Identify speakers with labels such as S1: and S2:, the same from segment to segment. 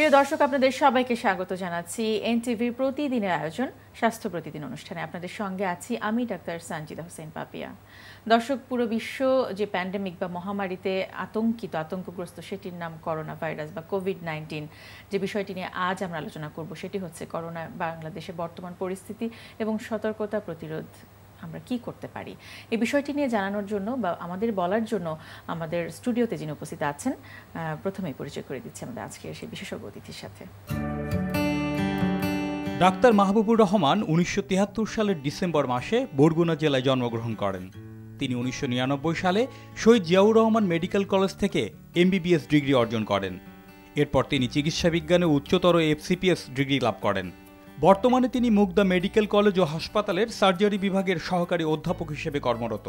S1: প্রিয় দর্শক, আপনাদের সবাইকে স্বাগত জানাচ্ছি এনটিভির প্রতিদিনের আয়োজন স্বাস্থ্য প্রতিদিন অনুষ্ঠানে। আপনাদের সঙ্গে আছি আমি ডাক্তার সঞ্জিদা হোসেন পাপিয়া। দর্শক, পুরো বিশ্ব যে প্যান্ডেমিক বা মহামারীতে আতঙ্কগ্রস্ত, সেটির নাম করোনা ভাইরাস বা কোভিড-19। যে বিষয়টি নিয়ে আজ আমরা আলোচনা করব সেটি হচ্ছে করোনা বাংলাদেশের বর্তমান পরিস্থিতি এবং সতর্কতা প্রতিরোধ আমরা কি করতে পারি। এই বিষয়টি নিয়ে জানানোর জন্য বা আমাদের বলার জন্য আমাদের স্টুডিওতে যিনি উপস্থিত আছেন, প্রথমেই পরিচয় করে দিচ্ছি আমাদের আজকের সেই বিশেষজ্ঞ অতিথির সাথে।
S2: ডাক্তার মাহবুবুর রহমান ১৯৭৩ সালের ডিসেম্বর মাসে বরগুনা জেলায় জন্মগ্রহণ করেন। তিনি ১৯৯৯ সালে শহীদ জিয়াউর রহমান মেডিকেল কলেজ থেকে এমবিবিএস ডিগ্রি অর্জন করেন। এরপর তিনি চিকিৎসা বিজ্ঞানে উচ্চতর FCPS ডিগ্রি লাভ করেন। বর্তমানে তিনি মুগদা মেডিকেল কলেজ ও হাসপাতালের সার্জারি বিভাগের সহকারী অধ্যাপক হিসেবে কর্মরত।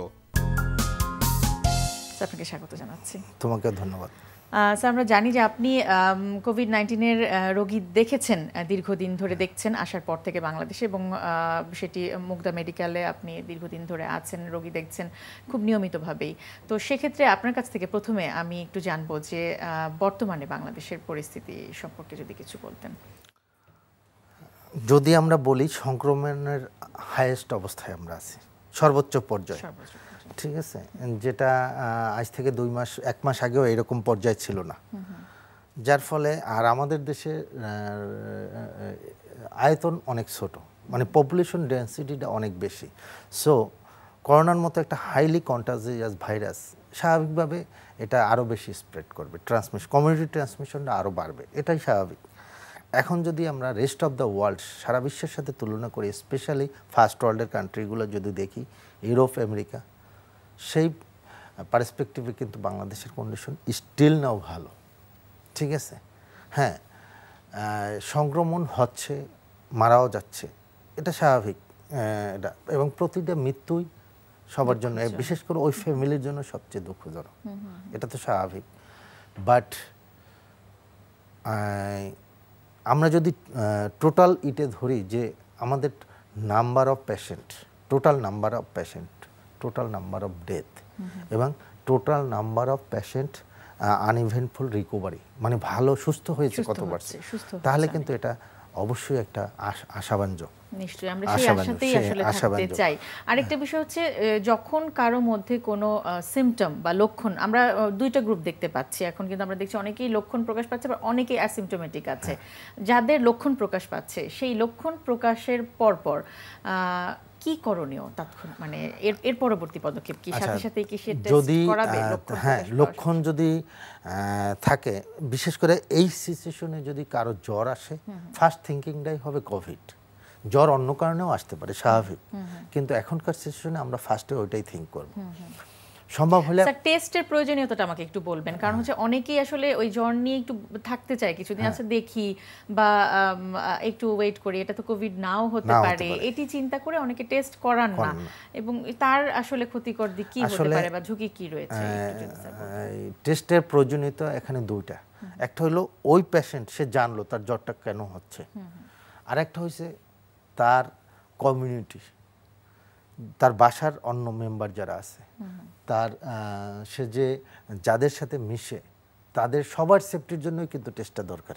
S1: আপনাকে স্বাগত জানাচ্ছি।
S3: তোমাকে ধন্যবাদ।
S1: স্যার, আমরা জানি যে আপনি কোভিড-19-এর রোগী দেখেছেন, দীর্ঘদিন ধরে দেখছেন আসার পর থেকে বাংলাদেশে, এবং সেটি মুগদা মেডিকেলে আপনি দীর্ঘদিন ধরে আছেন, রোগী দেখছেন খুব নিয়মিতভাবেই। তো সেক্ষেত্রে আপনার কাছ থেকে প্রথমে আমি একটু জানবো যে বর্তমানে বাংলাদেশের পরিস্থিতি সম্পর্কে যদি কিছু বলতেন।
S3: যদি আমরা বলি, সংক্রমণের হাইয়েস্ট অবস্থায় আমরা আছি, সর্বোচ্চ পর্যায়ে, ঠিক আছে, যেটা আজ থেকে 1 মাস আগেও এরকম পর্যায়ে ছিল না। যার ফলে আর আমাদের দেশে আয়তন অনেক ছোট, মানে পপুলেশন ডেন্সিটিটা অনেক বেশি। সো করোনার মতো একটা হাইলি কন্টাজিয়াস ভাইরাস স্বাভাবিকভাবে এটা আরও বেশি স্প্রেড করবে, কমিউনিটি ট্রান্সমিশনটা আরও বাড়বে, এটাই স্বাভাবিক। এখন যদি আমরা রেস্ট অফ দ্য ওয়ার্ল্ড, সারা বিশ্বের সাথে তুলনা করি, স্পেশালি ফার্স্ট ওয়ার্ল্ডের কান্ট্রিগুলো যদি দেখি, ইউরোপ, আমেরিকা, সেই পার্সপেক্টিভে কিন্তু বাংলাদেশের কন্ডিশন স্টিল নাও ভালো, ঠিক আছে। হ্যাঁ, সংক্রমণ হচ্ছে, মারাও যাচ্ছে, এটা স্বাভাবিক, এটা, এবং প্রতিটা মৃত্যুই সবার জন্য, বিশেষ করে ওই ফ্যামিলির জন্য সবচেয়ে দুঃখজনক, এটা তো স্বাভাবিক। বাট আমরা যদি টোটাল ইটে ধরি যে আমাদের number of patient, total number of patient, total number of death এবং total number of patient uneventful recovery, মানে ভালো সুস্থ হয়েছে কত পারসেন্ট, তাহলে কিন্তু এটা অবশ্যই একটা আশাব্যঞ্জক।
S1: নিশ্চয়ই আমরা সেই আশাতেই আসলে থাকতে চাই। আরেকটা বিষয় হচ্ছে, যখন কারো মধ্যে কোনো সিমটম বা লক্ষণ, আমরা দুইটা গ্রুপ দেখতে পাচ্ছি এখন, কিন্তু আমরা দেখছি অনেকেই লক্ষণ প্রকাশ পাচ্ছে, আবার অনেকেই অ্যাসিমটোমেটিক আছে। যাদের লক্ষণ প্রকাশ পাচ্ছে, সেই লক্ষণ প্রকাশের পরপর কি করণীয় তৎক্ষণ, মানে এর পরবর্তী পদক্ষেপ কি? সাথে সাথে কি সে টেস্ট করাবে?
S3: হ্যাঁ, লক্ষণ যদি থাকে, বিশেষ করে এই সিচুয়েশনে যদি কারো জ্বর আসে, ফার্স্ট থিঙ্কিংটাই হবে কোভিড। জ্বর অন্য কারণেও আসতে পারে, স্বাভাবিক, কিন্তু এখনকার সিচুয়েশনে আমরা ফার্স্টে ওইটাই থিঙ্ক করব। সম্ভব হলে
S1: স্যার, টেস্টের প্রয়োজনীয়তাটা আমাকে একটু বলবেন, কারণ হচ্ছে অনেকেই আসলে ওই জ্বর নিয়ে একটু থাকতে চায়, কিছুদিন আছে দেখি বা একটু ওয়েট করি, এটা তো কোভিড নাও হতে পারে, এটি চিন্তা করে অনেকে টেস্ট করান না, এবং তার আসলে ক্ষতিকর দিক কি হতে পারে বা ঝুঁকি কি রয়েছে?
S3: টেস্টের প্রয়োজনীয়তা এখানে দুইটা। একটা হলো ওই পেশেন্ট, সে জানলো তার জ্বরটা কেন হচ্ছে, আর একটা হচ্ছে তার কমিউনিটি, তার বাসার অন্য মেম্বার যারা আছে, তার সে যে যাদের সাথে মিশে, তাদের সবার সেফটির জন্যই কিন্তু টেস্টটা দরকার।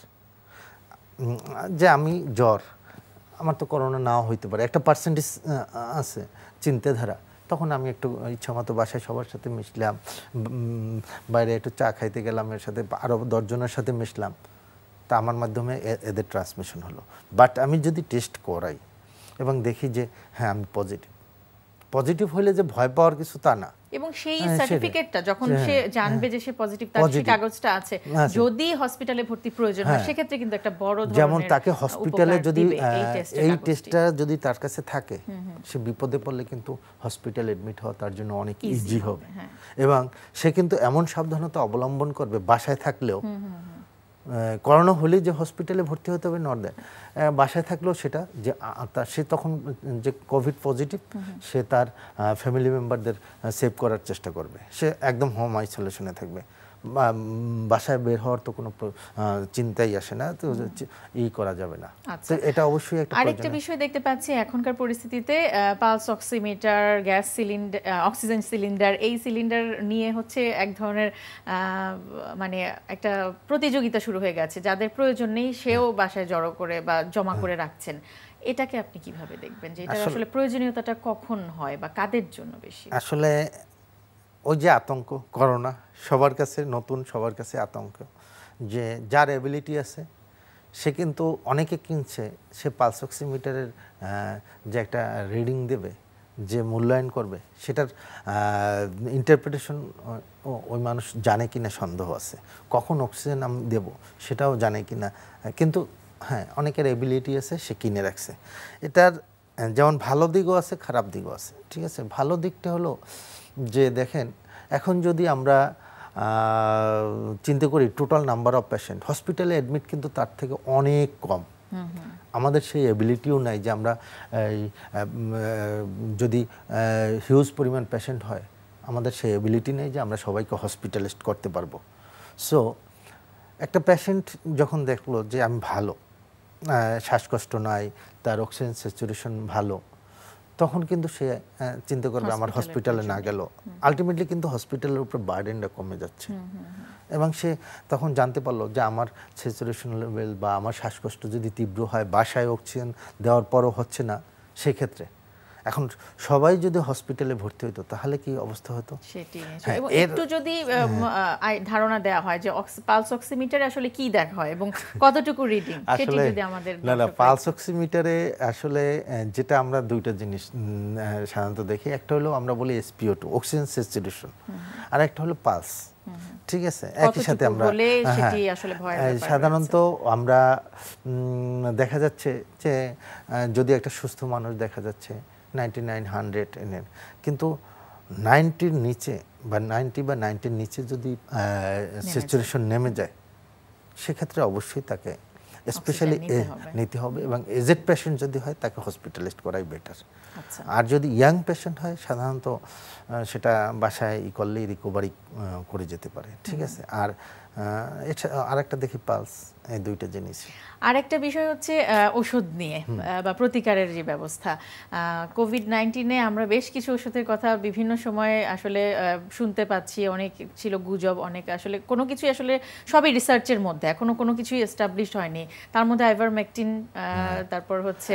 S3: যে আমি জ্বর, আমার তো করোনা নাও হইতে পারে, একটা পার্সেন্টেজ আছে চিন্তাধারা, তখন আমি একটু ইচ্ছা মতো বাসায় সবার সাথে মিশলাম, বাইরে একটু চা খাইতে গেলাম, এর সাথে আরও 10 জনের সাথে মিশলাম, তা আমার মাধ্যমে এদের ট্রান্সমিশন হলো। বাট আমি যদি টেস্ট করাই এবং দেখি যে হ্যাঁ আমি পজিটিভ হইলে যে ভয় পাওয়ার কিছু তা না,
S1: এবং সেই সার্টিফিকেটটা যখন সে জানবে যে সে পজিটিভ, তার সেই কাগজটা আছে, যদি হসপিটালে ভর্তি প্রয়োজন হয়, সেক্ষেত্রে কিন্তু একটা বড় ধরনের,
S3: যেমন তাকে হসপিটালে যদি এই টেস্টটা যদি তার কাছে থাকে, সে বিপদে পড়লে কিন্তু হসপিটালে এডমিট হওয়া তার জন্য অনেক ইজি হবে, এবং সে কিন্তু এমন সাবধানতা অবলম্বন করবে বাসায় থাকলেও, করোনা হলে যে হসপিটালে ভর্তি হতে হবে নট দ্যাট, বাসায় থাকলেও সেটা যে সে তখন যে কোভিড পজিটিভ সে তার ফ্যামিলি মেম্বারদের সেভ করার চেষ্টা করবে, সে একদম হোম আইসোলেশনে থাকবে, বাসায় বের হওয়ার তো কোনো চিন্তাই আসে না, তো করা যাবে না। তো এটা অবশ্যই একটা
S1: আরেকটা বিষয় দেখতে পাচ্ছি এখনকার পরিস্থিতিতে pulse oximeter, gas cylinder, oxygen cylinder, এই সিলিন্ডার নিয়ে হচ্ছে এক ধরনের মানে একটা প্রতিযোগিতা শুরু হয়ে গেছে, যাদের প্রয়োজন নেই সেও বাসায় জড়ো করে বা জমা করে রাখছেন। এটাকে আপনি কিভাবে দেখবেন যে এটা আসলে প্রয়োজনীয়তাটা কখন হয় বা কাদের জন্য বেশি?
S3: আসলে ওই যে আতঙ্ক, করোনা সবার কাছে নতুন, সবার কাছে আতঙ্ক, যে যার এবিলিটি আছে সে কিন্তু অনেকে কিনছে, সে পালস অক্সিমিটারের যে একটা রিডিং দেবে, যে মূল্যায়ন করবে, সেটার ইন্টারপ্রিটেশন ওই মানুষ জানে কিনা সন্দেহ আছে, কখন অক্সিজেন আমি দেব সেটাও জানে কিনা, কিন্তু হ্যাঁ অনেকের এবিলিটি আছে সে কিনে রাখছে। এটার যেমন ভালো দিকও আছে খারাপ দিকও আছে, ঠিক আছে। ভালো দিকটা হলো যে দেখেন এখন যদি আমরা চিন্তা করি টোটাল নাম্বার অফ পেশেন্ট হসপিটালে অ্যাডমিট কিন্তু তার থেকে অনেক কম, আমাদের সেই এবিলিটিও নাই যে আমরা যদি হিউজ পরিমাণ পেশেন্ট হয় আমাদের সেই এবিলিটি নেই যে আমরা সবাইকে হসপিটালাইজড করতে পারবো। সো একটা পেশেন্ট যখন দেখলো যে আমি ভালো, শ্বাসকষ্ট নাই, তার অক্সিজেন স্যাচুরেশন ভালো, তখন কিন্তু সে চিন্তা করবে আমার হসপিটালে না গেল, আলটিমেটলি কিন্তু হসপিটালের উপর বার্ডেনটা কমে যাচ্ছে, এবং সে তখন জানতে পারলো যে আমার স্যাচুরেশন লেভেল বা আমার শ্বাসকষ্ট যদি তীব্র হয়, বাসায় অক্সিজেন দেওয়ার পরও হচ্ছে না, সেক্ষেত্রে এখন সবাই যদি হসপিটালে ভর্তি হতো তাহলে কি অবস্থা হতো?
S1: একটু যদি ধারণা দেওয়া হয় যে পালস অক্সিমিটারে আসলে কি দেখা হয় এবং কতটুকু রিডিং, সেটি যদি আমাদের।
S3: না, পালস অক্সিমিটারে আসলে যেটা আমরা দুইটা জিনিস সাধারণত দেখি, একটা হলো আমরা বলি SpO2 অক্সিজেন স্যাচুরেশন, আর একটা হলো পালস, ঠিক আছে। একই সাথে আমরা সাধারণত আমরা দেখা যাচ্ছে যে যদি একটা সুস্থ মানুষ দেখা যাচ্ছে 99-100 এর, কিন্তু 90-র নিচে বা 90-র নিচে যদি স্যাচুরেশন নেমে যায় সেক্ষেত্রে অবশ্যই তাকে স্পেশালি নিতে হবে, এবং এজেড পেশেন্ট যদি হয় তাকে হসপিটালাইজড করাই বেটার। আর যদি ইয়াং পেশেন্ট হয় সাধারণত সেটা বাসায় করলেই রিকভারি করে যেতে পারে, ঠিক আছে। আর আরেকটা দেখি পালস, এই দুইটা জিনিস।
S1: আরেকটা বিষয় হচ্ছে ওষুধ নিয়ে বা প্রতিকারের যে ব্যবস্থা, কোভিড-19-এ আমরা বেশ কিছু ওষুধের কথা বিভিন্ন সময়ে আসলে শুনতে পাচ্ছি, অনেক ছিল গুজব, অনেক আসলে কোনো কিছুই আসলে সবই রিসার্চের মধ্যে, এখনো কোনো কিছুই এস্টাবলিশড হয়নি। তার মধ্যে আইভারমেকটিন, তারপর হচ্ছে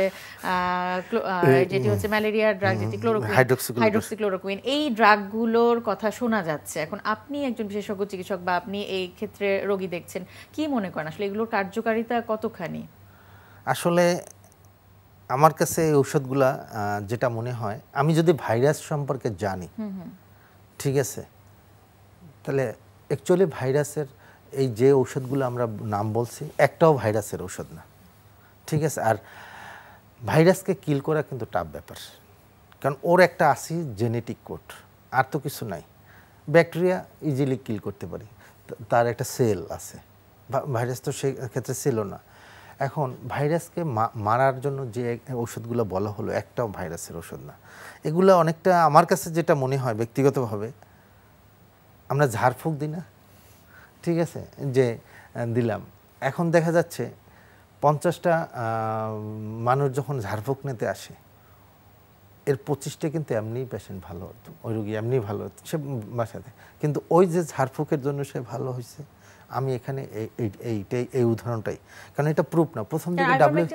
S1: যেটি হচ্ছে ম্যালেরিয়ার ড্রাগ, যেটি হাইড্রোক্সিক্লোরোকুইন, এই ড্রাগগুলোর কথা শোনা যাচ্ছে। এখন আপনি একজন বিশেষজ্ঞ চিকিৎসক বা আপনি এই ক্ষেত্রে রোগী দেখছেন, কি মনে করেন আসলে এগুলোর কার্যকারিতা কতখানি?
S3: আসলে আমার কাছে এই ঔষধগুলা যেটা মনে হয়, আমি যদি ভাইরাস সম্পর্কে জানি, ঠিক আছে, তাহলে অ্যাকচুয়ালি ভাইরাসের এই যে ঔষধগুলো আমরা নাম বলছি একটাও ভাইরাসের ঔষধ না, ঠিক আছে। আর ভাইরাসকে কিল করা কিন্তু টাফ ব্যাপার, কারণ ওর একটা আসি জেনেটিক কোড, আর তো কিছু নাই। ব্যাকটেরিয়া ইজিলি কিল করতে পারি, তার একটা সেল আছে, ভাইরাস তো সেই ক্ষেত্রে ছিল না। এখন ভাইরাসকে মারার জন্য যে ওষুধগুলো বলা হলো একটাও ভাইরাসের ওষুধ না। এগুলো অনেকটা আমার কাছে যেটা মনে হয় ব্যক্তিগতভাবে, আমরা ঝাড়ফুঁক দিই না, ঠিক আছে, যে দিলাম, এখন দেখা যাচ্ছে 50টা মানুষ যখন ঝাড়ফুঁক নিতে আসে, এর 25টা কিন্তু এমনিই পেশেন্ট ভালো হতো, ওই রোগী এমনিই ভালো হতো সে বাসাতে, কিন্তু ওই যে ঝাড়ফুঁকের জন্য সে ভালো হয়েছে, আমি এখানে এই উদাহরণটাই, কারণ এটা প্রুফ না। প্রথম দিকে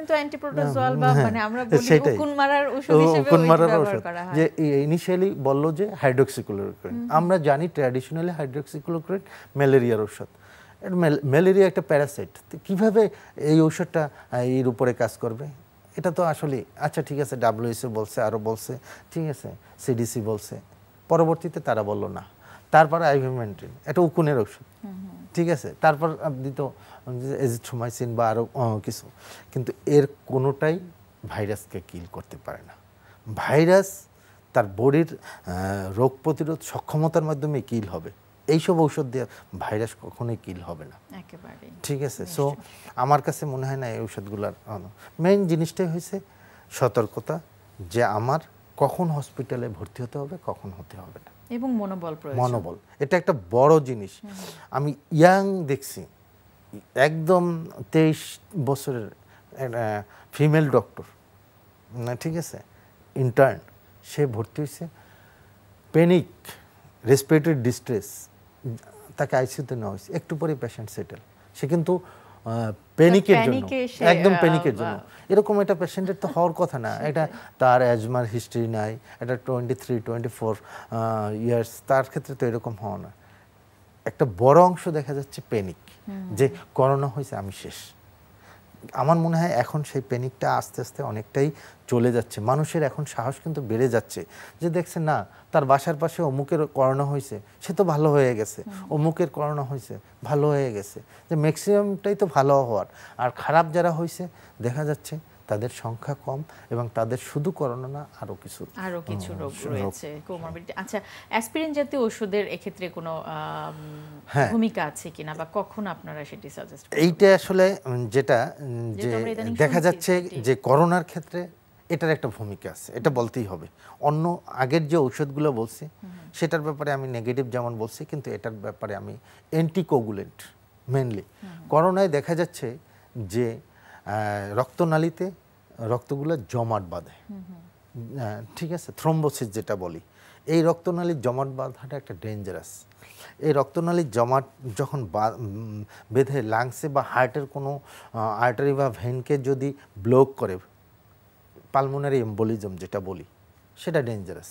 S3: যে ইনিশিয়ালি বললো যে হাইড্রোক্সিক্লোরোকুইন, আমরা জানি ট্র্যাডিশনালি হাইড্রোক্সিক্লোরোকুইন ম্যালেরিয়ার ঔষধ, ম্যালেরিয়া একটা প্যারাসাইট, কিভাবে এই ঔষধটা এর উপরে কাজ করবে এটা তো আসলে, আচ্ছা ঠিক আছে, WHO বলছে, আরও বলছে, ঠিক আছে, CDC বলছে, পরবর্তীতে তারা বললো না। তারপর আইভারমেকটিন, এটা উকুনের ওষুধ, ঠিক আছে, তারপর দিত এজিথ্রোমাইসিন বা আরও কিছু, কিন্তু এর কোনোটাই ভাইরাসকে কিল করতে পারে না। ভাইরাস তার বডির রোগ প্রতিরোধ সক্ষমতার মাধ্যমে কিল হবে, এইসব ঔষধ দিয়ে ভাইরাস কখনোই কিল হবে না
S1: একেবারে।
S3: ঠিক আছে। সো আমার কাছে মনে হয় না এই ঔষধগুলোর মেইন জিনিসটাই হয়েছে সতর্কতা, যে আমার কখন হসপিটালে ভর্তি হতে হবে, কখন হতে হবে না,
S1: এবং মনোবল প্রয়োজন।
S3: মনোবল এটা একটা বড় জিনিস। আমি ইয়াং দেখছি একদম 23 বছরের ফিমেল ডক্টর, ঠিক আছে, ইন্টার্ন, সে ভর্তি হয়েছে, প্যানিক, রেসপিরেটরি ডিস্ট্রেস, তাকে আইসিইউতে নেওয়া হয়েছে, একটু পরে পেশেন্ট সেটেল। সে কিন্তু প্যানিকের জন্য, একদম প্যানিকের জন্য। এরকম একটা পেশেন্টের তো হওয়ার কথা না। এটা তার অ্যাজমার হিস্ট্রি নাই, এটা 23-24 ইয়ার্স, তার ক্ষেত্রে তো এরকম হওয়া না। একটা বড় অংশ দেখা যাচ্ছে প্যানিক, যে করোনা হয়েছে আমি শেষ। আমার মনে হয় এখন সেই প্যানিকটা আস্তে আস্তে অনেকটাই চলে যাচ্ছে। মানুষের এখন সাহস কিন্তু বেড়ে যাচ্ছে, যে দেখছে না তার বাসার পাশে অমুকের করোনা হয়েছে, সে তো ভালো হয়ে গেছে, অমুকের করোনা হয়েছে ভালো হয়ে গেছে, যে ম্যাক্সিমামটাই তো ভালো হওয়ার। আর খারাপ যারা হয়েছে দেখা যাচ্ছে তাদের সংখ্যা কম, এবং তাদের শুধু করোনা না, আরো কিছু
S1: রোগ রয়েছে, কোমরবিডিটি। আচ্ছা, অ্যাসপিরিন জাতীয় ওষুধের এক্ষেত্রে কোনো ভূমিকা আছে কিনা, বা কখন আপনারা সেটি সাজেস্ট করেন?
S3: এইটা আসলে যেটা যে দেখা যাচ্ছে যে করোনার ক্ষেত্রে এটার একটা ভূমিকা আছে, এটা বলতেই হবে। অন্য আগের যে ঔষধগুলো বলছি সেটার ব্যাপারে আমি নেগেটিভ যেমন বলছি, কিন্তু এটার ব্যাপারে আমি অ্যান্টিকোগুলেন্ট মেনলি। করোনায় দেখা যাচ্ছে যে রক্তনালীতে রক্তগুলো জমাট বাঁধে, ঠিক আছে, থ্রম্বোসিস যেটা বলি। এই রক্তনালীর জমাট বাঁধাটা একটা ডেঞ্জারাস। এই রক্তনালীর জমাট যখন বেঁধে লাংসে বা হার্টের কোনো আর্টারি বা ভেনকে যদি ব্লক করে, পালমোনারি এম্বোলিজম যেটা বলি, সেটা ডেঞ্জারাস,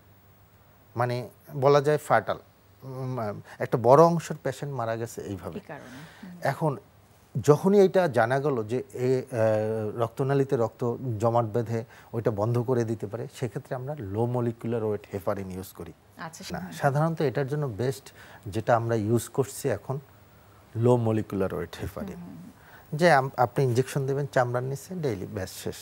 S3: মানে বলা যায় ফাটাল। একটা বড় অংশের পেশেন্ট মারা গেছে এইভাবে। এখন যখনই এইটা জানা গেল যে রক্তনালীতে রক্ত জমাট বেঁধে ওইটা বন্ধ করে দিতে পারে, সেক্ষেত্রে আমরা low molecular weight heparin use করি। না, সাধারণত এটার জন্য বেস্ট যেটা আমরা ইউজ করছি এখন লো মলিকুলার ওয়েট হেপারিন, যে আপনি ইঞ্জেকশন দেবেন চামড়ার নিচে ডেইলি, ব্যাস শেষ।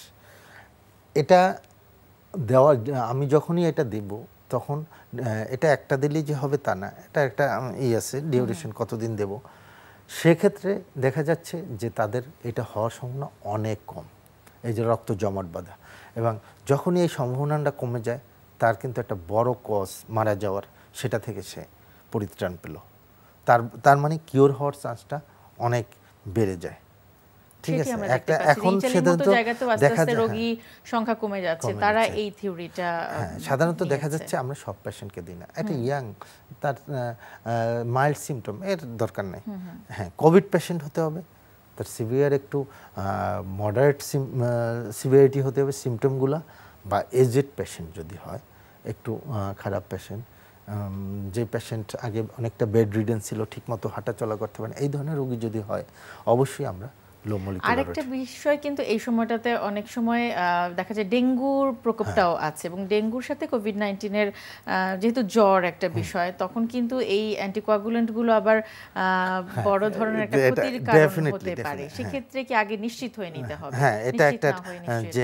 S3: এটা দেওয়া, আমি যখনই এটা দেব তখন এটা একটা দিলেই যে হবে তা না, এটা একটা আছে ডিউরেশন, কতদিন দেব। সেক্ষেত্রে দেখা যাচ্ছে যে তাদের এটা হওয়ার সম্ভাবনা অনেক কম, এই যে রক্ত জমাট বাঁধা। এবং যখনই এই সম্ভাবনাটা কমে যায়, তার কিন্তু একটা বড় কজ মারা যাওয়ার, সেটা থেকে সে পরিত্রাণ পেল। তার মানে কিওর হওয়ার চান্সটা অনেক বেড়ে যায়। ঠিক আছে, একটা এখন সাধারণত দেখা যায় রোগী সংখ্যা কমে যাচ্ছে, তারা এই থিওরিটা সাধারণত দেখা যাচ্ছে। আমরা সব পেশেন্টকে দিই না, এটা ইয়াং, তার মাইল্ড সিমটম, এর দরকার নেই। হ্যাঁ, কোভিড পেশেন্ট হতে হবে, তার সিভিয়ার একটু মডারেট সিভিয়ারিটি হতে হবে সিমটমগুলো, বা এজেড পেশেন্ট যদি হয়, একটু খারাপ পেশেন্ট, যে পেশেন্ট আগে অনেকটা বেড রিডেন ছিল, ঠিকমতো হাঁটা চলা করতে পারেন, এই ধরনের রোগী যদি হয়, অবশ্যই আমরা
S1: আরেকটা বিষয় কিন্তু এই সময়টাতে অনেক সময় দেখা যায় ডেঙ্গুর প্রকোপটাও আছে, এবং ডেঙ্গুর সাথে কোভিড-19 যেহেতু জ্বর একটা বিষয়, তখন কিন্তু এই অ্যান্টিকোয়াগুলেন্টগুলো আবার বড় ধরনের একটা ক্ষতির কারণ হতে পারে। সেক্ষেত্রে কি আগে নিশ্চিত হয়ে নিতে হবে?
S3: হ্যাঁ, এটা একটা যে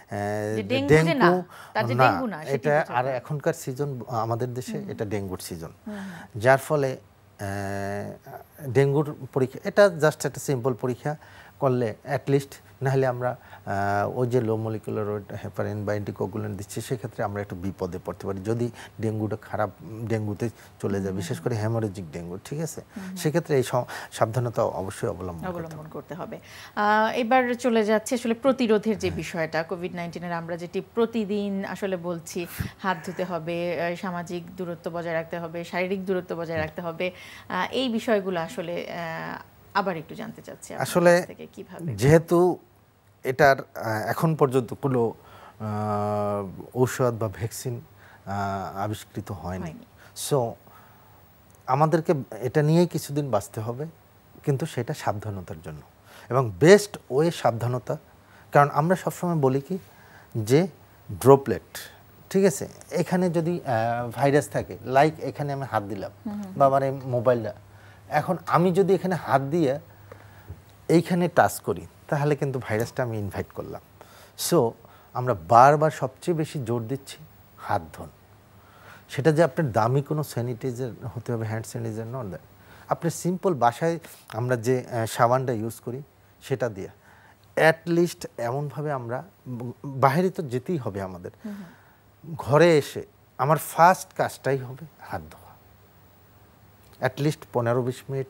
S3: ডেঙ্গু না, এটা আর এখনকার সিজন আমাদের দেশে এটা ডেঙ্গুর সিজন, যার ফলে ডেঙ্গুর পরীক্ষা, এটা জাস্ট একটা সিম্পল পরীক্ষা করলে অ্যাটলিস্ট, নাহলে আমরা ওই যে লো মলিকুলার হেপারিন বা অ্যান্টিকোগুলেন্ট দিচ্ছি, সেক্ষেত্রে আমরা একটু বিপদে পড়তে পারি যদি ডেঙ্গুটা খারাপ ডেঙ্গুতে চলে যায়, বিশেষ করে হেমোরেজিক ডেঙ্গু। ঠিক আছে, সেক্ষেত্রে এই সাবধানতা অবশ্যই অবলম্বন করতে হবে।
S1: এবার চলে যাচ্ছে আসলে প্রতিরোধের যে বিষয়টা, কোভিড-19 আমরা যেটি প্রতিদিন আসলে বলছি, হাত ধুতে হবে, সামাজিক দূরত্ব বজায় রাখতে হবে, শারীরিক দূরত্ব বজায় রাখতে হবে, এই বিষয়গুলো আসলে আবার একটু জানতে চাচ্ছি
S3: আসলে কিভাবে, যেহেতু এটার এখন পর্যন্ত কোনো ঔষধ বা ভ্যাকসিন আবিষ্কৃত হয়নি, সো আমাদেরকে এটা নিয়েই কিছুদিন বাঁচতে হবে, কিন্তু সেটা সাবধানতার জন্য। এবং বেস্ট ওয়ে সাবধানতা, কারণ আমরা সবসময় বলি কি যে ড্রপলেট, ঠিক আছে, এখানে যদি ভাইরাস থাকে, লাইক এখানে আমি হাত দিলাম বা আমার এই মোবাইলটা, এখন আমি যদি এখানে হাত দিয়ে এইখানে টাচ করি, তাহলে কিন্তু ভাইরাসটা আমি ইনভাইট করলাম। সো আমরা বারবার সবচেয়ে বেশি জোর দিচ্ছি হাত ধোন। সেটা যে আপনার দামি কোনো স্যানিটাইজার হতে হবে, হ্যান্ড স্যানিটাইজার নট দ্যাট। আপনি সিম্পল বাসায় আমরা যে সাবানটা ইউজ করি সেটা দিয়ে অ্যাটলিস্ট এমনভাবে আমরা বাইরে তো যেতেই হবে আমাদের, ঘরে এসে আমার ফার্স্ট কাজটাই হবে হাত ধোয়া। অ্যাটলিস্ট 15-20 মিনিট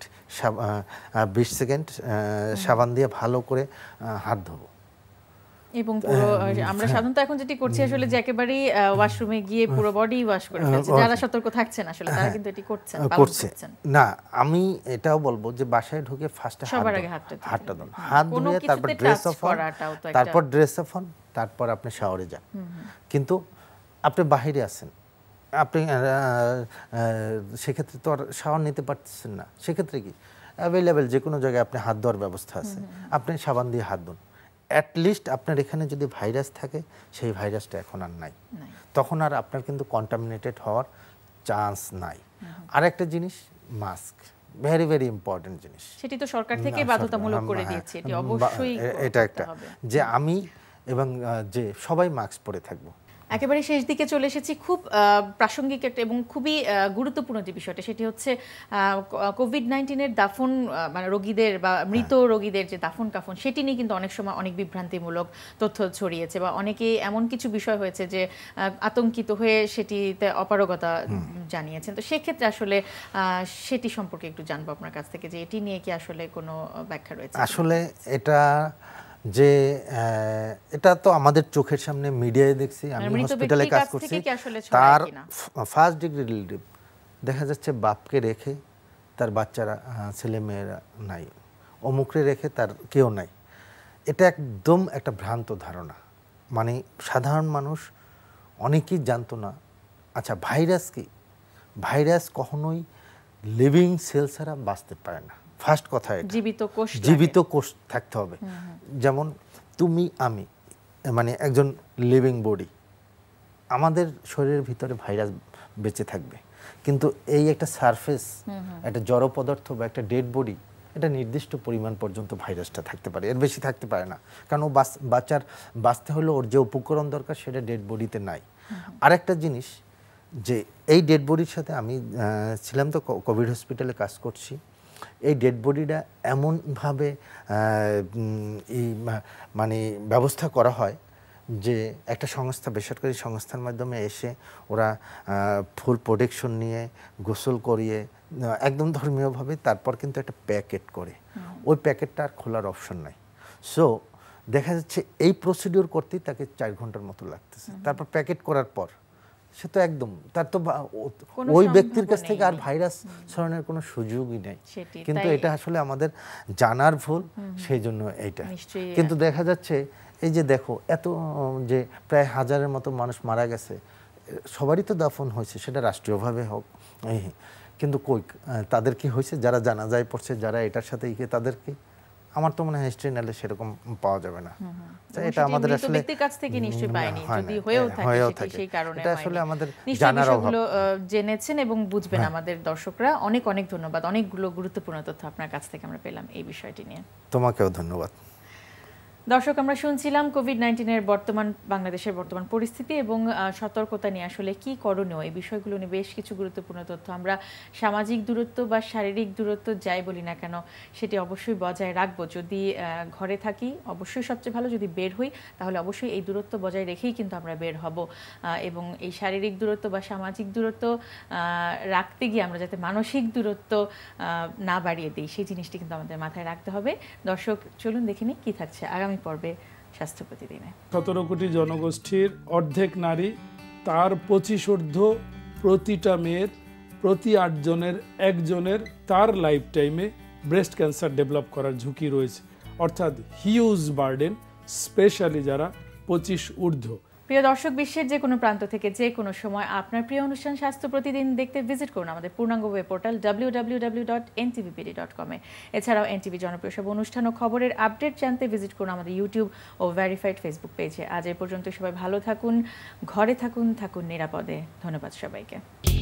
S3: 20 সেকেন্ড সাবান দিয়ে ভালো করে হাত ধোবো।
S1: এবং পুরো আমরা সাধারণত এখন যেটি করছি আসলে যে একেবারেই ওয়াশরুমে গিয়ে পুরো বডি ওয়াশ করে ফেলছে, যারা সতর্ক থাকছেন আসলে তারা কিন্তু এটি করছেন
S3: না। আমি এটাও বলবো যে বাসায় ঢুকে ফার্স্টে
S1: সবার আগে
S3: হাতটা ধুন, হাত ধুয়ে তারপর ড্রেস অফ অন, তারপর ড্রেস অফ অন, তারপর আপনি শাওয়ারে যান। কিন্তু আপনি বাইরে আছেন, আপনি সেক্ষেত্রে তো আর শাওয়ার নিতে পারতেছেন না, সেক্ষেত্রে কি অ্যাভেলেবেল যে কোনো জায়গায় আপনি হাত ধোয়ার ব্যবস্থা আছে, আপনি সাবান দিয়ে হাত ধুন। অ্যাটলিস্ট আপনার এখানে যদি ভাইরাস থাকে সেই ভাইরাসটা এখন আর নাই, তখন আর আপনার কিন্তু কন্টামিনেটেড হওয়ার চান্স নাই। আর একটা জিনিস মাস্ক, ভেরি ভেরি ইম্পর্টেন্ট জিনিস,
S1: সেটি তো সরকার থেকে বাধ্যতামূলক করে দিয়েছে, এটি অবশ্যই
S3: এটা একটা যে আমি এবং যে সবাই মাস্ক পরে থাকবো।
S1: একেবারে শেষ দিকে চলে এসেছি, খুব প্রাসঙ্গিক একটা এবং খুবই গুরুত্বপূর্ণ যে বিষয়টা সেটি হচ্ছে কোভিড-19-এর দাফন, মানে রোগীদের বা মৃত রোগীদের যে দাফন কাফন, সেটি নিয়ে কিন্তু অনেক সময় অনেক বিভ্রান্তিমূলক তথ্য ছড়িয়েছে বা অনেকে এমন কিছু বিষয় হয়েছে যে আতঙ্কিত হয়ে সেটিতে অপারগতা জানিয়েছেন। তো সেক্ষেত্রে আসলে সেটি সম্পর্কে একটু জানবো আপনার কাছ থেকে যে এটি নিয়ে কি আসলে কোনো ব্যাখ্যা রয়েছে?
S3: আসলে যে এটা তো আমাদের চোখের সামনে মিডিয়ায় দেখছি, আমি হসপিটালে কাজ করছি, তার ফার্স্ট ডিগ্রি রিলেটিভ দেখা যাচ্ছে বাপকে রেখে তার বাচ্চারা ছেলে মেয়েরা নাই, অমুকরে রেখে তার কেউ নাই। এটা একদম একটা ভ্রান্ত ধারণা, মানে সাধারণ মানুষ অনেকেই জানতো না। আচ্ছা, ভাইরাস কি? ভাইরাস কখনোই লিভিং সেল ছাড়া বাঁচতে পারে না। ফার্স্ট কথা, জীবিত কোষ থাকতে হবে। যেমন তুমি আমি, মানে একজন লিভিং বডি, আমাদের শরীরের ভিতরে ভাইরাস বেঁচে থাকবে, কিন্তু এই একটা সারফেস, একটা জড় পদার্থ বা একটা ডেড বডি, এটা নির্দিষ্ট পরিমাণ পর্যন্ত ভাইরাসটা থাকতে পারে, এর বেশি থাকতে পারে না। কারণ ও বাঁচতে হলে ওর যে উপকরণ দরকার সেটা ডেড বডিতে নাই। আরেকটা জিনিস যে এই ডেড বডির সাথে আমি ছিলাম তো কোভিড হসপিটালে কাজ করছি, এই ডেড বডিটা এমনভাবে মানে ব্যবস্থা করা হয় যে একটা সংস্থা, বেসরকারি সংস্থার মাধ্যমে এসে ওরা ফুল প্রোটেকশন নিয়ে গোসল করিয়ে একদম ধর্মীয়ভাবে তারপর কিন্তু একটা প্যাকেট করে, ওই প্যাকেটটা আর খোলার অপশন নাই। সো দেখা যাচ্ছে এই প্রসিডিওর করতেই তাকে 4 ঘন্টার মতো লাগতেছে। তারপর প্যাকেট করার পর সে তো একদম, তার তো ওই ব্যক্তির কাছ থেকে আর ভাইরাস ছড়ানোর কোনো সুযোগই নেই। কিন্তু এটা আসলে আমাদের জানার ভুল, সেই জন্য এইটা। কিন্তু দেখা যাচ্ছে এই যে দেখো, এত যে প্রায় 1000-এর মতো মানুষ মারা গেছে, সবারই তো দাফন হয়েছে, সেটা রাষ্ট্রীয়ভাবে হোক, কিন্তু কই তাদের কি হয়েছে? যারা জানাজায় পড়ছে, যারা এটার সাথে তাদের কি? আমার তো মনে হয় হিস্ট্রি নালে সেরকম পাওয়া যাবে না। এটা আমাদের আসলে
S1: ব্যক্তির কাছ থেকে নিশ্চয়ই পাইনি, যদি হয়েও থাকে সেই কারণে
S3: এটা আসলে আমাদের
S1: জানার অভাব। জেনেছেন এবং বুঝবেন আমাদের দর্শকরা। অনেক অনেক ধন্যবাদ, অনেকগুলো গুরুত্বপূর্ণ তথ্য আপনার কাছ থেকে আমরা পেলাম এই বিষয়টি নিয়ে।
S3: তোমাকেও ধন্যবাদ।
S1: দর্শক, আমরা শুনছিলাম কোভিড-19-এর বাংলাদেশের বর্তমান পরিস্থিতি এবং সতর্কতা নিয়ে আসলে কি করণীয়, এই বিষয়গুলো নিয়ে বেশ কিছু গুরুত্বপূর্ণ তথ্য। আমরা সামাজিক দূরত্ব বা শারীরিক দূরত্ব যাই বলি না কেন সেটি অবশ্যই বজায় রাখবো। যদি ঘরে থাকি অবশ্যই সবচেয়ে ভালো, যদি বের হই তাহলে অবশ্যই এই দূরত্ব বজায় রেখেই কিন্তু আমরা বের হব। এবং এই শারীরিক দূরত্ব বা সামাজিক দূরত্ব রাখতে গিয়ে আমরা যাতে মানসিক দূরত্ব না বাড়িয়ে দিই, সেই জিনিসটি কিন্তু আমাদের মাথায় রাখতে হবে। দর্শক, চলুন দেখে নিই কি থাকছে আগামী পর্বে স্বাস্থ্য প্রতিদিনে।
S4: 17 কোটি জনগোষ্ঠীর অর্ধেক নারী, তার 25 ঊর্ধ্ব প্রতিটা মেয়ের প্রতি 8 জনের 1 জনের তার লাইফ টাইমে ব্রেস্ট ক্যান্সার ডেভেলপ করার ঝুঁকি রয়েছে। অর্থাৎ হিউজ বার্ডেন, স্পেশালি যারা 25 ঊর্ধ্ব।
S1: প্রিয় দর্শক, বিশ্বের যে কোনো প্রান্ত থেকে যে কোনো সময় আপনার প্রিয় অনুষ্ঠান স্বাস্থ্য প্রতিদিন দেখতে ভিজিট করুন আমাদের পূর্ণাঙ্গ ওয়েব পোর্টাল www.ntvpd.com-এ। এছাড়াও এনটিভি জনপ্রিয় সব অনুষ্ঠান ও খবরের আপডেট জানতে ভিজিট করুন আমাদের ইউটিউব ও ভেরিফাইড ফেসবুক পেজে। আজ এই পর্যন্ত সবাই ভালো থাকুন, ঘরে থাকুন, থাকুন নিরাপদে। ধন্যবাদ সবাইকে।